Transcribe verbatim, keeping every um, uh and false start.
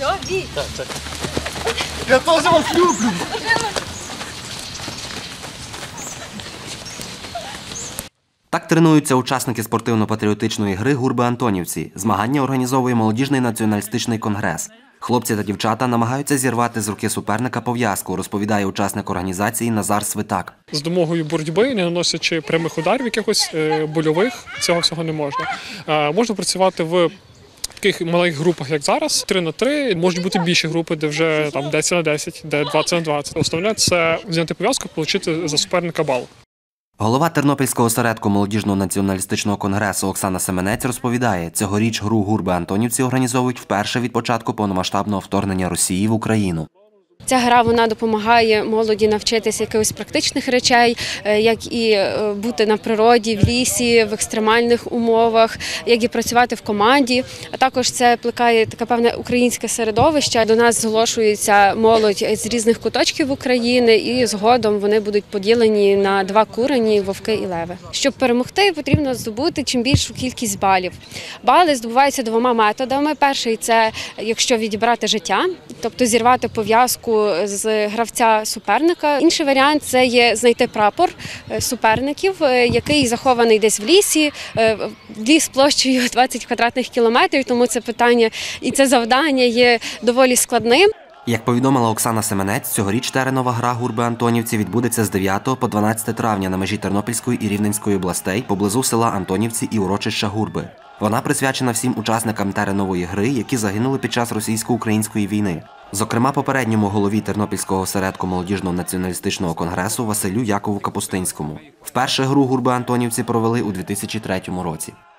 Все, бій. Так, так. Я теж вас люблю. Так тренуються учасники спортивно-патріотичної гри «Гурби-Антонівці». Змагання організовує молодіжний націоналістичний конгрес. Хлопці та дівчата намагаються зірвати з руки суперника пов'язку, розповідає учасник організації Назар Свитак. З допомогою боротьби, не наносячи прямих ударів якихось больових, цього всього не можна. Можна працювати в таких малих групах, як зараз, три на три, можуть бути більші групи, де вже там десять на десять, де двадцять на двадцять. Основне – це зняти пов'язку, отримати за суперника бал. Голова Тернопільського осередку молодіжного націоналістичного конгресу Оксана Семенець розповідає, цьогоріч гру «Гурби-Антонівці» організовують вперше від початку повномасштабного вторгнення Росії в Україну. Ця гра вона допомагає молоді навчитися якихось практичних речей, як і бути на природі, в лісі, в екстремальних умовах, як і працювати в команді. А також це плекає таке певне українське середовище. До нас зголошується молодь з різних куточків України і згодом вони будуть поділені на два курені – вовки і леви. Щоб перемогти, потрібно здобути чим більшу кількість балів. Бали здобуваються двома методами. Перший – це якщо відібрати життя, тобто зірвати пов'язку з гравця суперника. Інший варіант – це є знайти прапор суперників, який захований десь в лісі. Ліс площею двадцять квадратних кілометрів, тому це питання і це завдання є доволі складним. Як повідомила Оксана Семенець, цьогоріч теренова гра «Гурби-Антонівці» відбудеться з дев'ятого по дванадцяте травня на межі Тернопільської і Рівненської областей поблизу села Антонівці і урочища Гурби. Вона присвячена всім учасникам теренової гри, які загинули під час російсько-української війни. Зокрема, попередньому голові Тернопільського осередку молодіжного націоналістичного конгресу Василю Якову Капустинському. Вперше гру «Гурби-Антонівці» провели у дві тисячі третьому році.